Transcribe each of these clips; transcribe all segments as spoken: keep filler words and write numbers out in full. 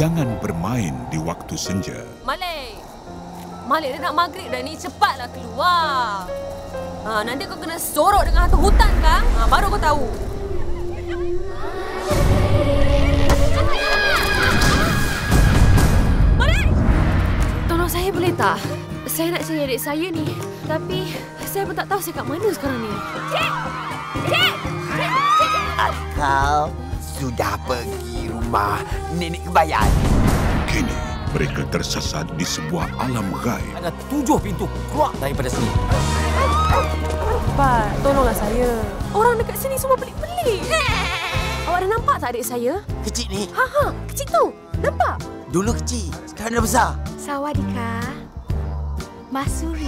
Jangan bermain di waktu senja. Malik! Malik dah nak maghrib dah ni. Cepatlah keluar. Ha, nanti kau kena sorok dengan hantu hutan kan? Ha, baru kau tahu. Malik! Tolong saya boleh tak? Saya nak cari adik saya ni. Tapi saya pun tak tahu saya kat mana sekarang ni. Cik! Cik! Cik! Kau sudah pergi rumah nenek kebayan. Kini mereka tersesat di sebuah alam gaib. Ada tujuh pintu keluar daripada sini. Pak, tolonglah saya. Orang dekat sini semua pelik-pelik. Awak dah nampak tak adik saya? Kecil ni. Ha ha, kecil tu. Nampak? Dulu kecil, sekarang dah besar. Sawadika. Masuri.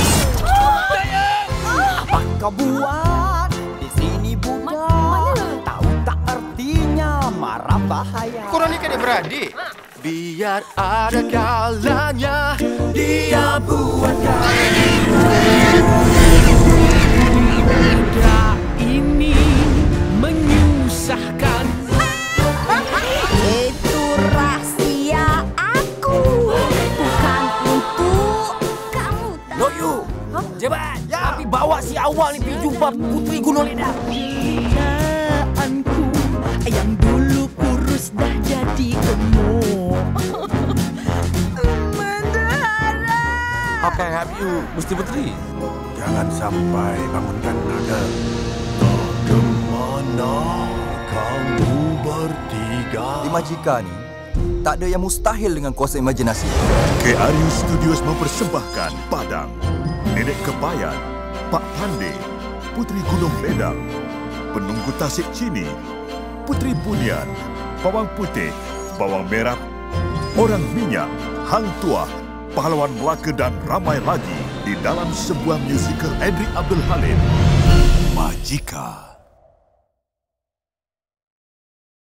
Apa kau buat di sini budak? Mana? Tahu tak artinya marah bahaya? Korang ni kan adik-beradik? Biar ada kalanya dia buat Budak ini menyusahkan. Itu rahsia aku. Bukan untuk kamu. Loyu, cepat. Tapi bawa si awal ni pergi jumpa Puteri Gunung Ledang. Ciptaanku yang dulu kurus dah jadi gemuk. How can I help you, Mister Puteri? Jangan sampai bangunkan naga. Kemana kamu bertiga? Di Majika ni, tak ada yang mustahil dengan kuasa imajinasi. K R U Studios mempersembahkan Padang, Nenek Kebayan, Pak Pandey, Puteri Gunung Ledang, Penunggu Tasik Cini, Puteri Bunian, Bawang Putih, Bawang Merah, Orang Minyak, Hang Tuah, Pahlawan Melaka dan ramai lagi di dalam sebuah musikal Andri Abdul Halim. Majika.